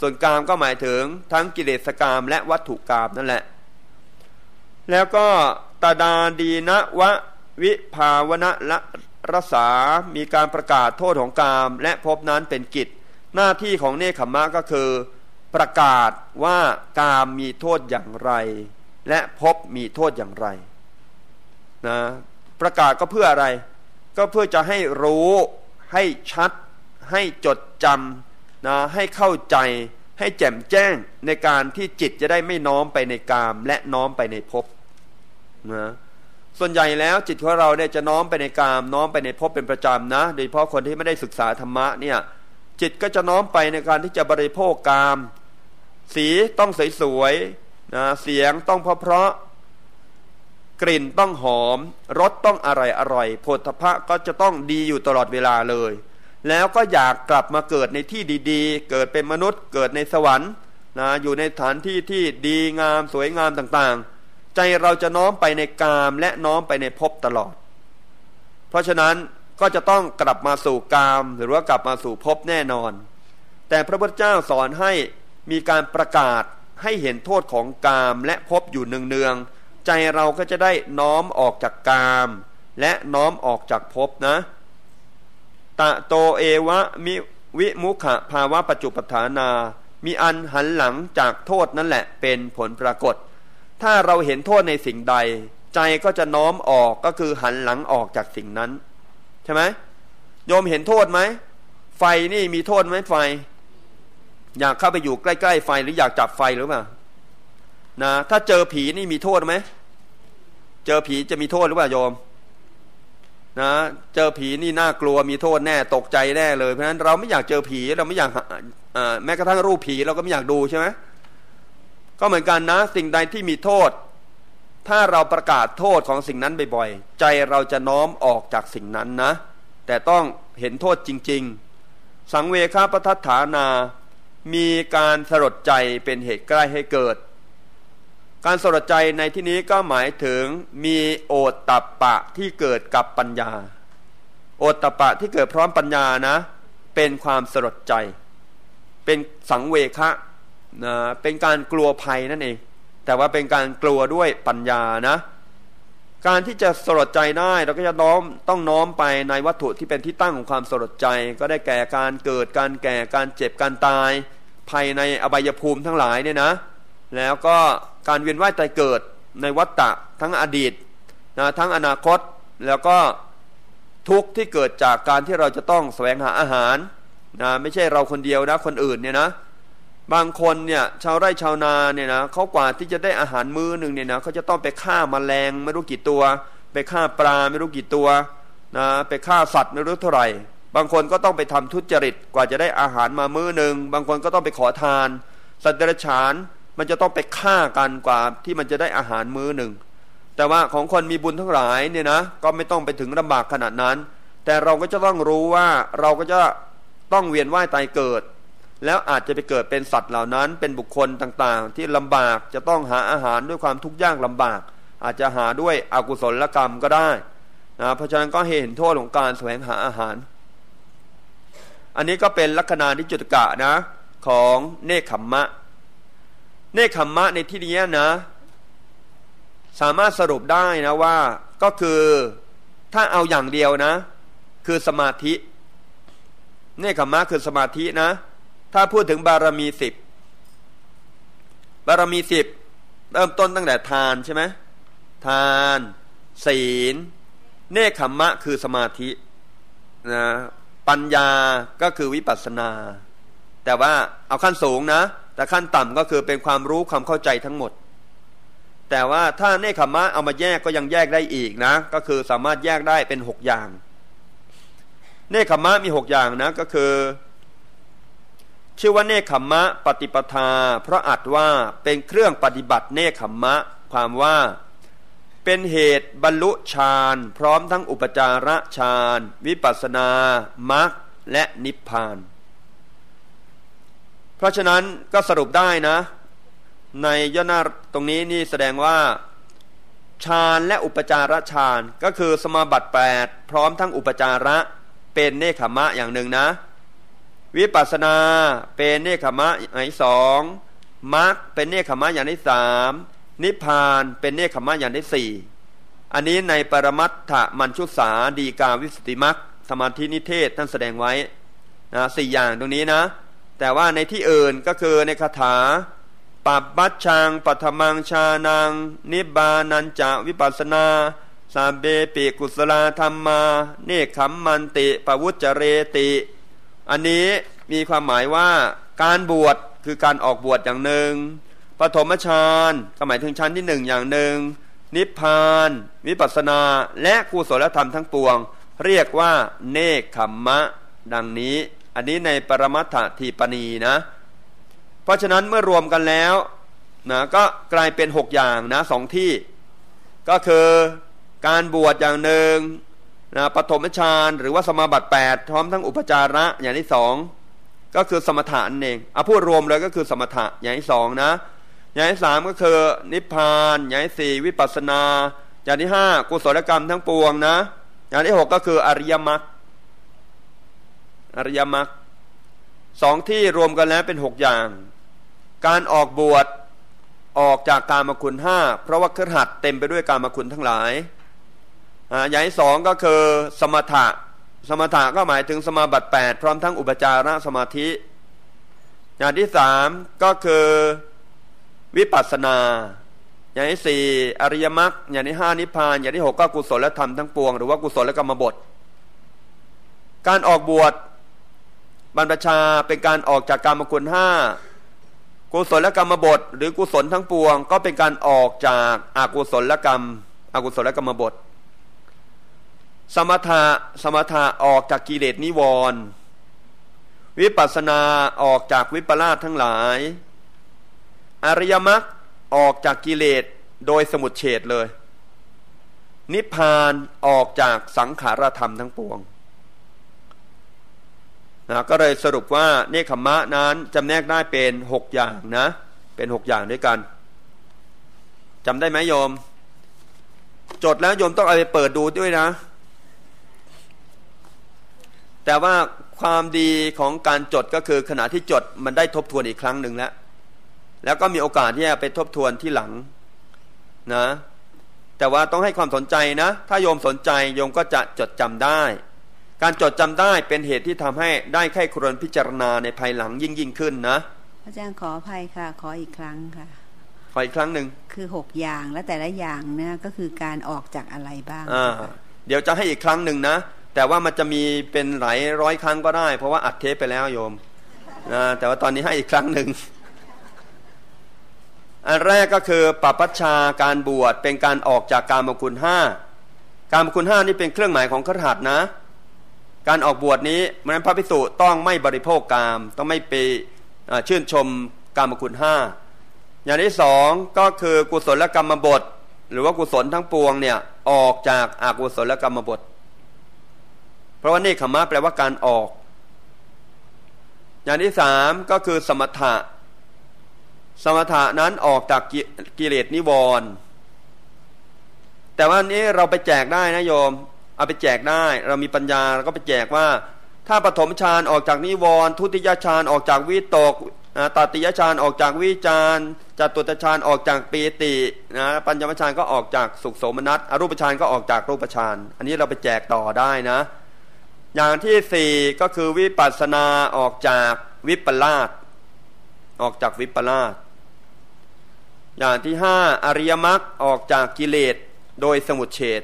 ส่วนกามก็หมายถึงทั้งกิเลสกามและวัตถุกามนั่นแหละแล้วก็ตาดาดีนะวะวิภาวนะละรสามีการประกาศโทษของกามและภพนั้นเป็นกิจหน้าที่ของเนคขมมะก็คือประกาศว่ากามมีโทษอย่างไรและภพมีโทษอย่างไรนะประกาศก็เพื่ออะไรก็เพื่อจะให้รู้ให้ชัดให้จดจำนะให้เข้าใจให้แจ่มแจ้งในการที่จิตจะได้ไม่น้อมไปในกามและน้อมไปในภพนะส่วนใหญ่แล้วจิตของเราเนี่ยจะน้อมไปในกามน้อมไปในภพเป็นประจำนะโดยเฉพาะคนที่ไม่ได้ศึกษาธรรมะเนี่ยจิตก็จะน้อมไปในการที่จะบริโภคกามสีต้องสวยๆนะเสียงต้องเพราะๆกลิ่นต้องหอมรสต้องอร่อยอร่อยโผฏฐัพพะก็จะต้องดีอยู่ตลอดเวลาเลยแล้วก็อยากกลับมาเกิดในที่ดีๆเกิดเป็นมนุษย์เกิดในสวรรค์นะอยู่ในสถานที่ที่ดีงามสวยงามต่างๆใจเราจะน้อมไปในกามและน้อมไปในภพตลอดเพราะฉะนั้นก็จะต้องกลับมาสู่กามหรือว่ากลับมาสู่ภพแน่นอนแต่พระพุทธเจ้าสอนให้มีการประกาศให้เห็นโทษของกามและภพอยู่เนืองๆใจเราก็จะได้น้อมออกจากกามและน้อมออกจากภพนะตะโตเอวะมิวิมุขะภาวะปัจจุปฐานามีอันหันหลังจากโทษนั่นแหละเป็นผลปรากฏถ้าเราเห็นโทษในสิ่งใดใจก็จะน้อมออกก็คือหันหลังออกจากสิ่งนั้นใช่ไหมโยมเห็นโทษไหมไฟนี่มีโทษไหมไฟอยากเข้าไปอยู่ใกล้ๆไฟหรืออยากจับไฟหรือเปล่านะถ้าเจอผีนี่มีโทษไหมเจอผีจะมีโทษหรือเปล่าโยมนะเจอผีนี่น่ากลัวมีโทษแน่ตกใจแน่เลยเพราะฉะนั้นเราไม่อยากเจอผีเราไม่อยากแม้กระทั่งรูปผีเราก็ไม่อยากดูใช่ไหมก็เหมือนกันนะสิ่งใดที่มีโทษถ้าเราประกาศโทษของสิ่งนั้นบ่อยๆใจเราจะน้อมออกจากสิ่งนั้นนะแต่ต้องเห็นโทษจริงๆสังเวคปทัฏฐานามีการสลดใจเป็นเหตุใกล้ให้เกิดการสลดใจในที่นี้ก็หมายถึงมีโอตตัปปะที่เกิดกับปัญญาโอตตัปปะที่เกิดพร้อมปัญญานะเป็นความสลดใจเป็นสังเวคะนะเป็นการกลัวภัยนั่นเองแต่ว่าเป็นการกลัวด้วยปัญญานะการที่จะสลดใจได้เราก็จะน้อมต้องน้อมไปในวัตถุที่เป็นที่ตั้งของความสลดใจก็ได้แก่การเกิดการแก่การเจ็บการตายภายในอบายภูมิทั้งหลายเนี่ยนะแล้วก็การเวียนว่ายตายเกิดในวัฏฏะทั้งอดีตนะทั้งอนาคตแล้วก็ทุกข์ที่เกิดจากการที่เราจะต้องแสวงหาอาหารนะไม่ใช่เราคนเดียวนะคนอื่นเนี่ยนะบางคนเนี่ยชาวไร่ชาวนาเนี่ยนะเขากว่าที่จะได้อาหารมื้อหนึ่งเนี่ยนะเขาจะต้องไปฆ่าแมลงไม่รู้กี่ตัวไปฆ่าปลาไม่รู้กี่ตัวนะไปฆ่าสัตว์ไม่รู้เท่าไหร่บางคนก็ต้องไปทำทุจริตกว่าจะได้อาหารมามื้อหนึ่งบางคนก็ต้องไปขอทานสัตว์เดรัจฉานมันจะต้องไปฆ่ากันกว่าที่มันจะได้อาหารมื้อหนึ่งแต่ว่าของคนมีบุญทั้งหลายเนี่ยนะก็ไม่ต้องไปถึงลำบากขนาดนั้นแต่เราก็จะต้องรู้ว่าเราก็จะต้องเวียนว่ายตายเกิดแล้วอาจจะไปเกิดเป็นสัตว์เหล่านั้นเป็นบุคคลต่างๆที่ลำบากจะต้องหาอาหารด้วยความทุกข์ยากลำบากอาจจะหาด้วยอกุศลกรรมก็ได้นะเพราะฉะนั้นก็เห็นโทษของการแสวงหาอาหารอันนี้ก็เป็นลักขณานิจุตกะนะของเนคขมมะเนคขมมะในที่นี้นะสามารถสรุปได้นะว่าก็คือถ้าเอาอย่างเดียวนะคือสมาธิเนคขมมะคือสมาธินะถ้าพูดถึงบารมีสิบบารมีสิบเริ่มต้นตั้งแต่ทานใช่ไหมทานศีลเนคขมมะคือสมาธินะปัญญาก็คือวิปัสสนาแต่ว่าเอาขั้นสูงนะแต่ขั้นต่ำก็คือเป็นความรู้ความเข้าใจทั้งหมดแต่ว่าถ้าเนคขมมะเอามาแยกก็ยังแยกได้อีกนะก็คือสามารถแยกได้เป็นหกอย่างเนคขมมะมีหกอย่างนะก็คือชื่อว่าเนคขมมะปฏิปทาเพราะอัดว่าเป็นเครื่องปฏิบัติเนคขมมะความว่าเป็นเหตุบรรลุฌานพร้อมทั้งอุปจารฌานวิปัสสนามรรคและนิพพานเพราะฉะนั้นก็สรุปได้นะในย่อหน้าตรงนี้นี่แสดงว่าฌานและอุปจารฌานก็คือสมาบัติแปดพร้อมทั้งอุปจาระเป็นเนคขมมะอย่างหนึ่งนะวิปัสสนาเป็นเนคขมะอย่างที่สองมรรคเป็นเนคขมะอย่างที่สามนิพพานเป็นเนคขมะอย่างที่สี่อันนี้ในปรมัตถมัญชุสาดีกาวิสุทธิมรรคสมาธินิเทศท่านแสดงไว้นะสี่อย่างตรงนี้นะแต่ว่าในที่อื่นก็คือในคาถาปัปปัชชังปัทมังชานังนิบานัญจวิปัสสนาสาเบปิกุศลธรรมาเนคขมมันติปวุจเรติอันนี้มีความหมายว่าการบวชคือการออกบวชอย่างหนึ่งปฐมฌานก็หมายถึงชั้นที่หนึ่งอย่างหนึ่งนิพพานวิปัสสนาและกุศลธรรมทั้งปวงเรียกว่าเนคขมมะดังนี้อันนี้ในปรมัตถทีปณีนะเพราะฉะนั้นเมื่อรวมกันแล้วนะก็กลายเป็นหกอย่างนะสองที่ก็คือการบวชอย่างหนึ่งนะปฐมฌานหรือว่าสมาบัติแปดพร้อมทั้งอุปจาระอย่างที่สองก็คือสมถะนั่นเองเอาพูดรวมเลยก็คือสมถะอย่างที่สองนะอย่างที่สามก็คือนิพพานอย่างที่สี่วิปัสสนาอย่างที่ห้ากุศลกรรมทั้งปวงนะอย่างที่หกก็คืออริยมรรคอริยมรรคสองที่รวมกันแล้วเป็นหกอย่างการออกบวชออกจากกามคุณห้าเพราะว่าคฤหัสถ์เต็มไปด้วยกามคุณทั้งหลายอ่าอย่างที่สองก็คือสมถะสมถะก็หมายถึงสมาบัติแปดพร้อมทั้งอุปจารสมาธิอย่างที่สามก็คือวิปัสสนาอย่างที่สี่อริยมรรคอย่างที่ห้านิพพานอย่างที่หกก็กุศลธรรมทั้งปวงหรือว่ากุศลกรรมบทการออกบวชบรรพชาเป็นการออกจากกามคุณห้ากุศลกรรมบทหรือกุศลทั้งปวงก็เป็นการออกจากอกุศลกรรมอกุศลกรรมบทสมถะสมถะออกจากกิเลสนิวรณ์วิปัสสนาออกจากวิปลาสทั้งหลายอริยมรรคออกจากกิเลสโดยสมุจเฉทเลยนิพพานออกจากสังขารธรรมทั้งปวงนะก็เลยสรุปว่าเนคขมมะนั้นจำแนกได้เป็นหกอย่างนะเป็นหกอย่างด้วยกันจำได้ไหมโยมจดแล้วโยมต้องเอาไปเปิดดูด้วยนะแต่ว่าความดีของการจดก็คือขณะที่จดมันได้ทบทวนอีกครั้งหนึ่งแล้วแล้วก็มีโอกาสที่จะไปทบทวนที่หลังนะแต่ว่าต้องให้ความสนใจนะถ้าโยมสนใจโยมก็จะจดจำได้การจดจำได้เป็นเหตุที่ทำให้ได้ใคร่ครวญพิจารณาในภายหลังยิ่งยิ่งขึ้นนะอาจารย์ขออภัยค่ะขออีกครั้งค่ะขออีกครั้งหนึ่งคือหกอย่างและแต่ละอย่างเนี่ยก็คือการออกจากอะไรบ้างอ่าเดี๋ยวจะให้อีกครั้งหนึ่งนะแต่ว่ามันจะมีเป็นหลายร้อยครั้งก็ได้เพราะว่าอัดเทปไปแล้วโยมนะแต่ว่าตอนนี้ให้อีกครั้งหนึ่งอันแรกก็คือปัปปัชชาการบวชเป็นการออกจากกามคุณห้ากามคุณห้านี่เป็นเครื่องหมายของคฤหัสถ์นะการออกบวชนี้เพราะฉะนั้นพระภิกษุต้องไม่บริโภคกามต้องไม่ไปชื่นชมกามคุณห้าอย่างที่สองก็คือกุศลกรรมบทหรือว่ากุศลทั้งปวงเนี่ยออกจากอกุศลกรรมบทเพราะว่าเนคขมมะแปลว่าการออกอย่างที่สามก็คือสมถะสมถะนั้นออกจากกิเลสนิวรณ์แต่ว่านี้เราไปแจกได้นะโยมเอาไปแจกได้เรามีปัญญาเราก็ไปแจกว่าถ้าปฐมฌานออกจากนิวรณ์ทุติยฌานออกจากวิตกตติยฌานออกจากวิจารจตุตฌานออกจากปีตินะปัญญมฌานก็ออกจากสุขโสมนัสอรูปฌานก็ออกจากรูปฌานอันนี้เราไปแจกต่อได้นะอย่างที่สี่ก็คือวิปัสสนาออกจากวิปลาสออกจากวิปลาสอย่างที่ห้าอริยมรรคออกจากกิเลสโดยสมุจเฉท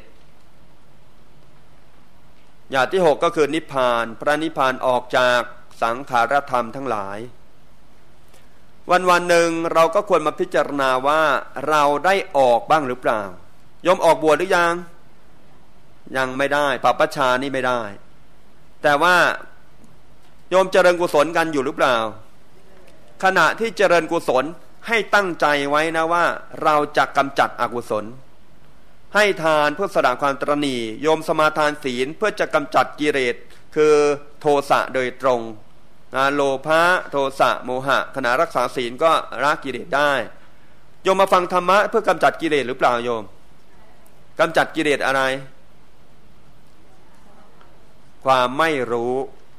อย่างที่หกก็คือนิพพานพระนิพพานออกจากสังขารธรรมทั้งหลายวันวันหนึ่งเราก็ควรมาพิจารณาว่าเราได้ออกบ้างหรือเปล่ายมออกบวชหรือยังยังไม่ได้ปัปปัชชานี่ไม่ได้แต่ว่าโยมเจริญกุศลกันอยู่หรือเปล่าขณะที่เจริญกุศลให้ตั้งใจไว้นะว่าเราจะกำจัดอกุศลให้ทานเพื่อสละความตระหนี่โยมสมาทานศีลเพื่อจะกำจัดกิเลสคือโทสะโดยตรงนะโลภะโทสะโมหะขณะรักษาศีลก็ละกิเลสได้โยมมาฟังธรรมะเพื่อกำจัดกิเลสหรือเปล่าโยมกำจัดกิเลสอะไรความไม่รู้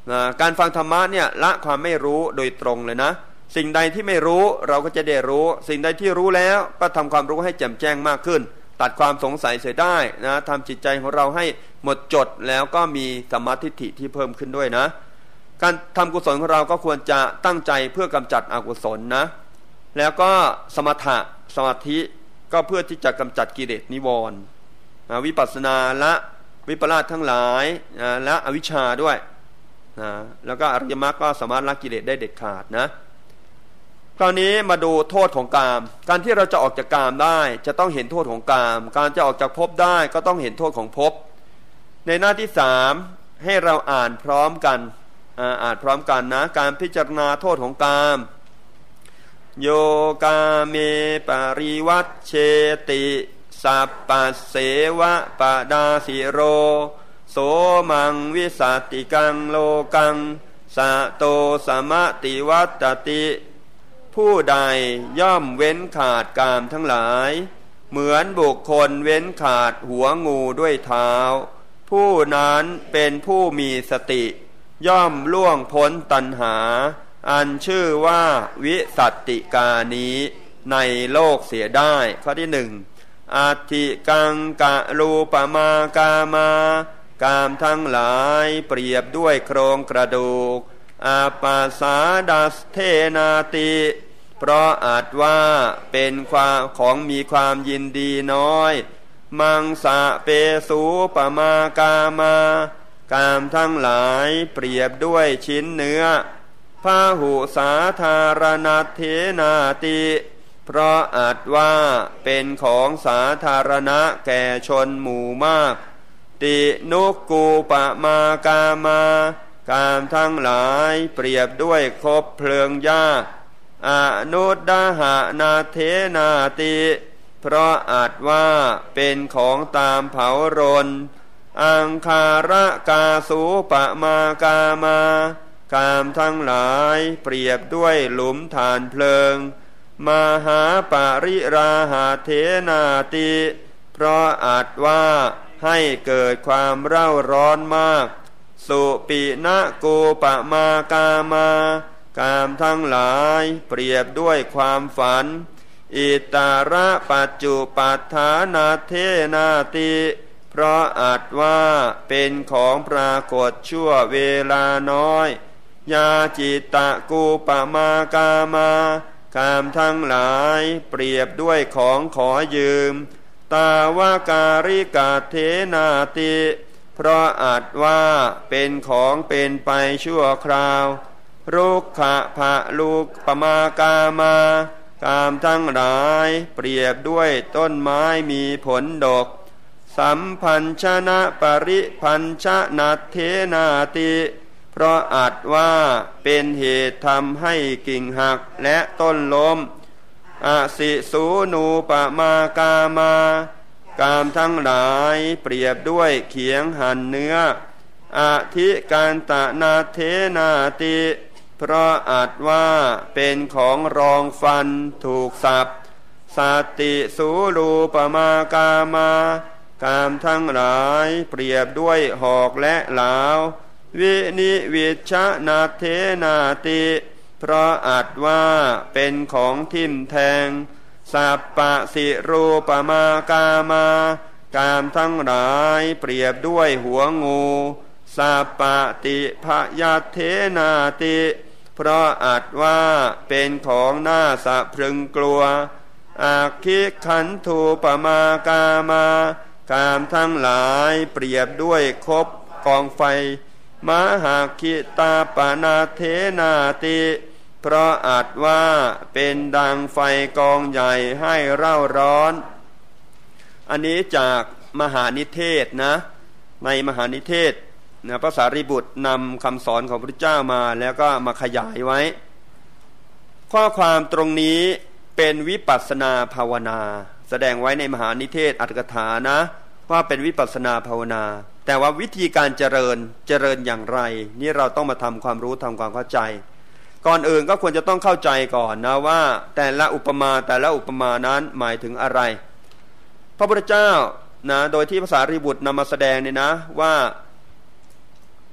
นะการฟังธรรมะเนี่ยละความไม่รู้โดยตรงเลยนะสิ่งใดที่ไม่รู้เราก็จะได้รู้สิ่งใดที่รู้แล้วก็ทำความรู้ให้แจ่มแจ้งมากขึ้นตัดความสงสัยเสียได้นะทำจิตใจของเราให้หมดจดแล้วก็มีสัมมาทิฏฐิที่เพิ่มขึ้นด้วยนะการทำกุศลของเราก็ควรจะตั้งใจเพื่อกำจัดอกุศลนะแล้วก็สมถะสมาธิก็เพื่อที่จะกำจัดกิเลสนิวรณ์วิปัสสนาละวิปลาสทั้งหลายและอวิชชาด้วยนะแล้วก็อริยมรรคก็สามารถละกิเลสได้เด็ดขาดนะคราวนี้มาดูโทษของกามการที่เราจะออกจากกามได้จะต้องเห็นโทษของกามการจะออกจากภพได้ก็ต้องเห็นโทษของภพในหน้าที่สามให้เราอ่านพร้อมกันอ่านพร้อมกันนะการพิจารณาโทษของกามโยกาเมปริวัตเชติสัพปัสเสวะปะดาสิโรโสมังวิสัตติกังโลกังสะโตสมติวัตติผู้ใดย่อมเว้นขาดกามทั้งหลายเหมือนบุคคลเว้นขาดหัวงูด้วยเท้าผู้นั้นเป็นผู้มีสติย่อมล่วงพ้นตัณหาอันชื่อว่าวิสัตติกานี้ในโลกเสียได้ข้อที่หนึ่งอาทิกังกะรูปมากามากามทั้งหลายเปรียบด้วยโครงกระดูกอาปาสาดัสเทนาติเพราะอาจว่าเป็นความของมีความยินดีน้อยมังสะเปสูปมากามากามทั้งหลายเปรียบด้วยชิ้นเนื้อพาหุสาธารณเทนาติเพราะอาจว่าเป็นของสาธารณะแก่ชนหมู่มากตินุกูปมากามากามทั้งหลายเปรียบด้วยคบเพลิงยากอนุดดาหานาเทนาติเพราะอาจว่าเป็นของตามเผารนอังคาระกาสูปมากามากามทั้งหลายเปรียบด้วยหลุมฐานเพลิงมหาปริราหาเทนาติเพราะอาจว่าให้เกิดความเร่าร้อนมากสุปินะกูปมากามากามทั้งหลายเปรียบด้วยความฝันอิตาระปัจจุปัฏฐานาเทนาติเพราะอาจว่าเป็นของปรากฏชั่วเวลาน้อยยาจิตตะกูปมากามากามทั้งหลายเปรียบด้วยของขอยืมตาวาการิกาเทนาติเพราะอาจว่าเป็นของเป็นไปชั่วคราวรุกขะภะลูกปมากามากามทั้งหลายเปรียบด้วยต้นไม้มีผลดกสัมพันชนะปริพันชนะเทนาติเพราะอาจว่าเป็นเหตุทำให้กิ่งหักและต้นล้มอสิสูนูปมากามากามทั้งหลายเปรียบด้วยเขียงหั่นเนื้ออธิการตนาเทนาติเพราะอาจว่าเป็นของรองฟันถูกสับสัตติสูรูปมากามากามทั้งหลายเปรียบด้วยหอกและหลาววินิวิชนาเทนาติเพราะอาจว่าเป็นของทิ่มแทงสัปปะสิรูปมากามากามทั้งหลายเปรียบด้วยหัวงูสัปปะติพยเทนาติเพราะอาจว่าเป็นของน่าสะพรึงกลัวอาคิขันธูปมากามากามทั้งหลายเปรียบด้วยคบกองไฟมหาคิตาปนาเทนาติเพราะอาจว่าเป็นดังไฟกองใหญ่ให้เร่าร้อนอันนี้จากมหานิเทศนะในมหานิเทศนะพระสารีบุตรนำคำสอนของพระพุทธเจ้ามาแล้วก็มาขยายไว้ข้อความตรงนี้เป็นวิปัสสนาภาวนาแสดงไว้ในมหานิเทศอรรถกถานะว่าเป็นวิปัสสนาภาวนาแต่ว่าวิธีการเจริญเจริญอย่างไรนี่เราต้องมาทำความรู้ทำความเข้าใจก่อนอื่นก็ควรจะต้องเข้าใจก่อนนะว่าแต่ละอุปมาแต่ละอุปมานั้นหมายถึงอะไรพระพุทธเจ้านะโดยที่ภาษารีบุตรนำมาแสดงเนี่ยนะว่า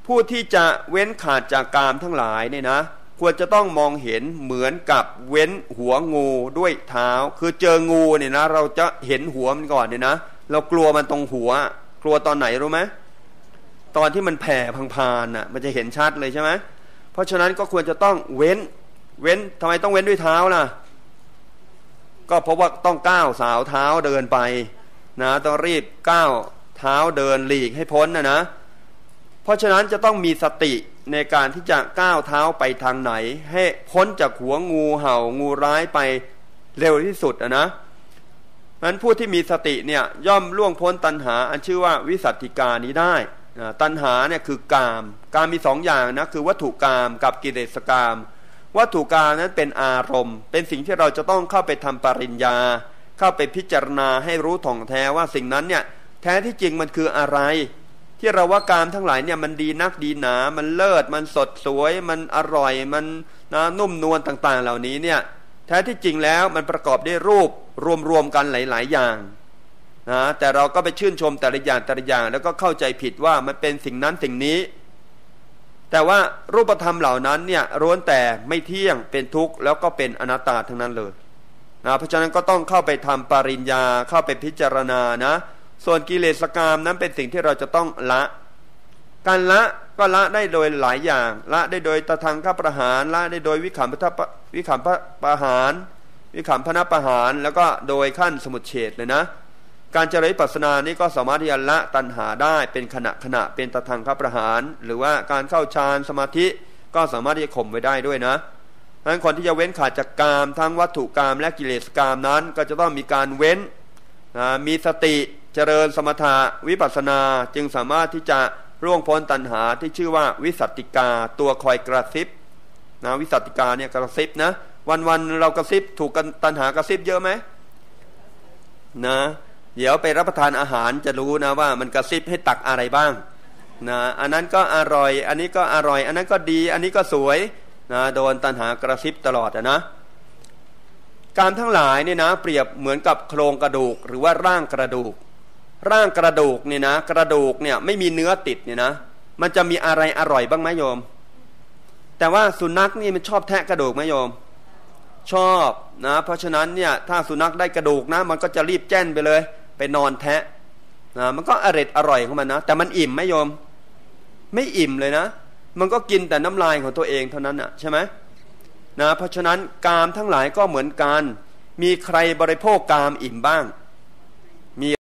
ผู้ที่จะเว้นขาดจากกามทั้งหลายเนี่ยนะควรจะต้องมองเห็นเหมือนกับเว้นหัวงูด้วยเท้าคือเจองูเนี่ยนะเราจะเห็นหัวมันก่อนเนี่ยนะเรากลัวมันตรงหัวกลัวตอนไหนรู้ไหมตอนที่มันแผ่พังๆน่ะมันจะเห็นชัดเลยใช่ไหมเพราะฉะนั้นก็ควรจะต้องเว้นเว้นทำไมต้องเว้นด้วยเท้าล่ะก็เพราะว่าต้องก้าวสาวเท้าเดินไปนะต้องรีบก้าวเท้าเดินหลีกให้พ้นนะนะเพราะฉะนั้นจะต้องมีสติในการที่จะก้าวเท้าไปทางไหนให้พ้นจากหัวงูเห่างูร้ายไปเร็วที่สุดนะนะนั้นผู้ที่มีสติเนี่ยย่อมล่วงพ้นตัณหาอันชื่อว่าวิสัตติกานี้ได้นะตัณหาเนี่ยคือกามกามมีสองอย่างนะคือวัตถุกามกับกิเลสกามวัตถุกามนั้นเป็นอารมณ์เป็นสิ่งที่เราจะต้องเข้าไปทำปริญญาเข้าไปพิจารณาให้รู้ท่องแท้ว่าสิ่งนั้นเนี่ยแท้ที่จริงมันคืออะไรที่เราว่ากามทั้งหลายเนี่ยมันดีนักดีหนามันเลิศมันสดสวยมันอร่อยมันนะนุ่มนวลต่างๆเหล่านี้เนี่ยแท้ที่จริงแล้วมันประกอบด้วยรูปรวมๆกันหลายๆอย่างนะแต่เราก็ไปชื่นชมแต่ละอย่างแต่ละอย่างแล้วก็เข้าใจผิดว่ามันเป็นสิ่งนั้นสิ่งนี้แต่ว่ารูปธรรมเหล่านั้นเนี่ยล้วนแต่ไม่เที่ยงเป็นทุกข์แล้วก็เป็นอนัตตาทั้งนั้นเลยนะเพราะฉะนั้นก็ต้องเข้าไปทำปริญญาเข้าไปพิจารณานะส่วนกิเลสกามนั้นเป็นสิ่งที่เราจะต้องละการละก็ละได้โดยหลายอย่างละได้โดยตทังคประหารละได้โดยวิขัมพทวิขัมพประหารวิขัมพนประหารแล้วก็โดยขั้นสมุจเฉทเลยนะการเจริญวิปัสสนานี้ก็สามารถที่จะละตัณหาได้เป็นขณะขณะเป็นตทังคประหารหรือว่าการเข้าฌานสมาธิก็สามารถที่จะข่มไว้ได้ด้วยนะดังนั้นคนที่จะเว้นขาดจากกามทั้งวัตถุกามและกิเลสกามนั้นก็จะต้องมีการเว้นนะมีสติเจริญสมถะวิปัสสนาจึงสามารถที่จะร่วงพ้นตัณหาที่ชื่อว่าวิสัตติกาตัวคอยกระซิบนะวิสัตติกาเนี่ยกระซิบนะวันๆเรากระซิบถูกตัณหากระซิบเยอะไหมนะเดี๋ยวไปรับประทานอาหารจะรู้นะว่ามันกระซิบให้ตักอะไรบ้างนะอันนั้นก็อร่อยอันนี้ก็อร่อยอันนั้นก็ดีอันนี้ก็สวยนะโดนตัณหากระซิบตลอดนะการทั้งหลายเนี่ยนะเปรียบเหมือนกับโครงกระดูกหรือว่าร่างกระดูกร่างกระดูกเนี่ยนะกระดูกเนี่ยไม่มีเนื้อติดเนี่ยนะมันจะมีอะไรอร่อยบ้างไหมโยมแต่ว่าสุนัขนี่มันชอบแทะกระดูกไหมโยมชอบนะเพราะฉะนั้นเนี่ยถ้าสุนัขได้กระดูกนะมันก็จะรีบแจ้นไปเลยไปนอนแทะนะมันก็อร่อยอร่อยของมันนะแต่มันอิ่มไหมโยมไม่อิ่มเลยนะมันก็กินแต่น้ำลายของตัวเองเท่านั้นอ่ะใช่ไหมนะเพราะฉะนั้นกามทั้งหลายก็เหมือนกันมีใครบริโภคกามอิ่มบ้าง